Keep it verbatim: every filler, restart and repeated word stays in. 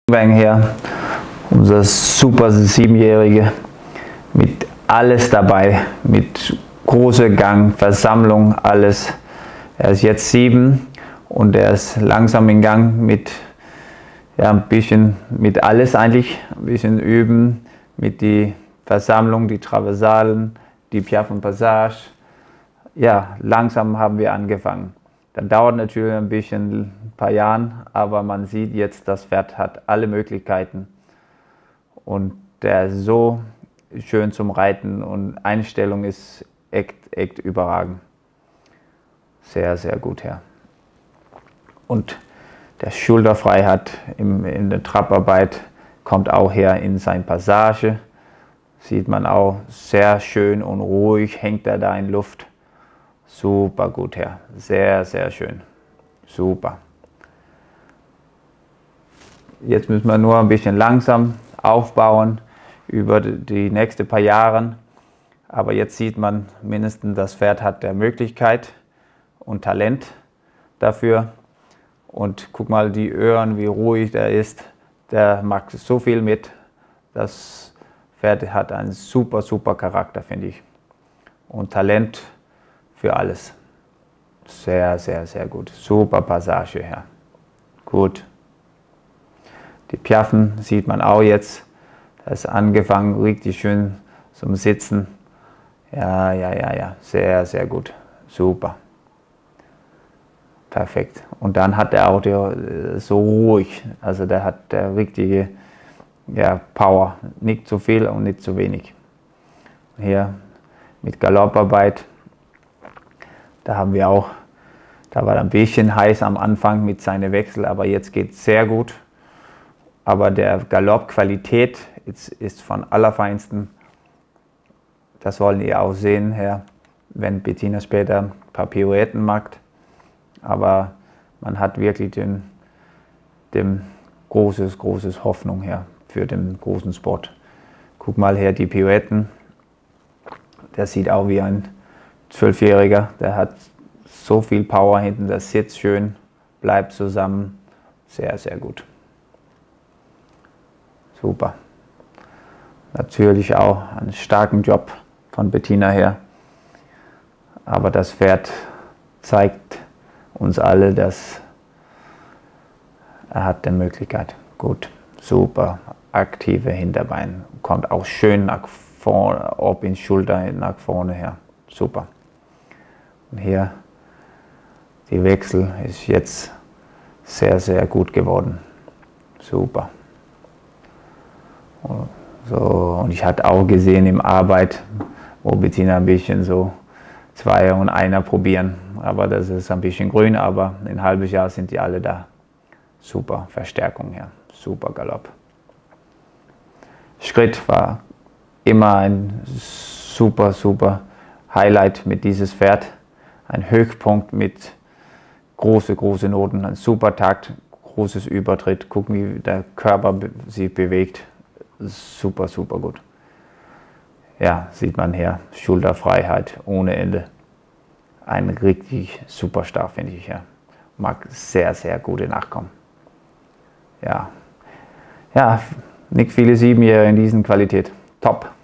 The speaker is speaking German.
Her, unser super Siebenjährige mit alles dabei, mit großer Gang, Versammlung, alles. Er ist jetzt sieben und er ist langsam in Gang mit ja, ein bisschen mit alles eigentlich, ein bisschen üben mit die Versammlung, die Traversalen, die Piaffe und Passage. Ja, langsam haben wir angefangen. Das dauert natürlich ein bisschen, ein paar Jahre, aber man sieht jetzt, das Pferd hat alle Möglichkeiten und der ist so schön zum Reiten und Einstellung ist echt, echt überragend. Sehr, sehr gut, ja. Und der Schulterfreiheit im, in der Trabarbeit kommt auch her in seine Passage. Sieht man auch sehr schön und ruhig, hängt er da in Luft. Super gut her, sehr, sehr schön, super. Jetzt müssen wir nur ein bisschen langsam aufbauen über die nächsten paar Jahre. Aber jetzt sieht man mindestens, das Pferd hat der Möglichkeit und Talent dafür. Und guck mal die Ohren, wie ruhig der ist. Der macht so viel mit. Das Pferd hat einen super, super Charakter, finde ich. Und Talent für alles. Sehr, sehr, sehr gut. Super Passage her. Gut. Die Piaffen sieht man auch jetzt. Da ist angefangen, richtig schön zum Sitzen. Ja, ja, ja, ja. Sehr, sehr gut. Super. Perfekt. Und dann hat er auch die, so ruhig. Also der hat der richtige ja, Power. Nicht zu viel und nicht zu wenig. Hier mit Galopparbeit. Da haben wir auch, da war ein bisschen heiß am Anfang mit seinen Wechsel, aber jetzt geht es sehr gut. Aber der Galoppqualität ist, ist von allerfeinsten. Das wollen ihr auch sehen, Herr, wenn Bettina später ein paar Pirouetten macht. Aber man hat wirklich den, den großes, großes Hoffnung her für den großen Sport. Guck mal her, die Pirouetten. Der sieht auch wie ein Zwölfjähriger, der hat so viel Power hinten, der sitzt schön, bleibt zusammen, sehr, sehr gut. Super. Natürlich auch einen starken Job von Bettina her, aber das Pferd zeigt uns alle, dass er hat die Möglichkeit. Gut, super, aktive Hinterbein, kommt auch schön nach vorne, ob in Schulter nach vorne her, super. Und hier die Wechsel ist jetzt sehr, sehr gut geworden. Super. So, und ich hatte auch gesehen im Arbeit, wo Bettina ein bisschen so Zweier und Einer probieren. Aber das ist ein bisschen grün, aber in ein halbes Jahr sind die alle da. Super Verstärkung hier, super Galopp. Schritt war immer ein super, super Highlight mit dieses Pferd. Ein Höchstpunkt mit große, große Noten, ein super Takt, großes Übertritt. Gucken, wie der Körper sich bewegt. Super, super gut. Ja, sieht man hier, Schulterfreiheit ohne Ende. Ein richtig super Start, finde ich. Ja. Mag sehr, sehr gute Nachkommen. Ja, ja, nicht viele Siebenjährige in diesen Qualität. Top.